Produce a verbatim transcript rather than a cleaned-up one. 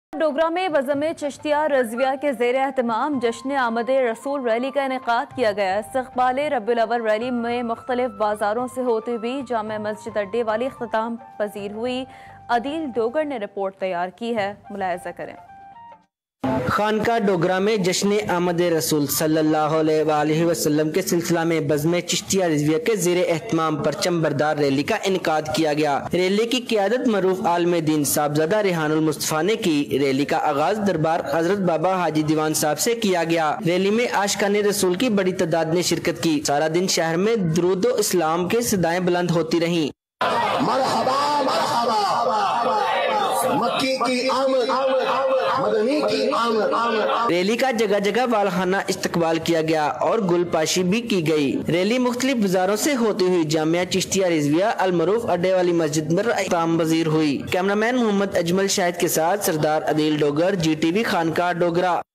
डोगरा में बज़म चिश्तिया रज़विया के ज़ेर एहतमाम जश्न आमद रसूल रैली का इनेकाद किया गया। इस्तक़बाल रब्बुल अव्वल रैली में मुख्तलिफ बाज़ारों से होती हुई जामे मस्जिद अड्डे वाली इख्तिताम पजीर हुई। अदील डोगर ने रिपोर्ट तैयार की है, मुलाहिज़ा करें। खानका डोगरा में जश्न आमद रसूल सल्लल्लाहु अलैहि वसल्लम के सिलसिला में बज़म चिश्तिया रज़विया के ज़ेर एहतमाम परचम बरदार रैली का इनेकाद किया गया। रैली की क़ियादत मरूफ आलम दीन साहबजादा रेहानुल मुस्तफ़ा ने की। रैली का आगाज दरबार हजरत बाबा हाजी दीवान साहब से किया गया। रैली में आशिकान रसूल की बड़ी तादाद ने शिरकत की। सारा दिन शहर में दुरूद व इस्लाम के सदाएं बुलंद होती रहीं। मरहबा मरहबा मक्की की आमद मदनी की आमद। रैली का जगह जगह वालखाना इस्तकबाल किया गया और गुलपाशी भी की गई। रैली मुख्तलिफ बाजारों से होती हुई जामिया चिश्तिया रज़विया अलमरूफ अड्डे वाली मस्जिद में इख्तिताम पजीर हुई। कैमरामैन मोहम्मद अजमल शाहिद के साथ Sardar Adeel Dogar, G T V Khanka Dogra.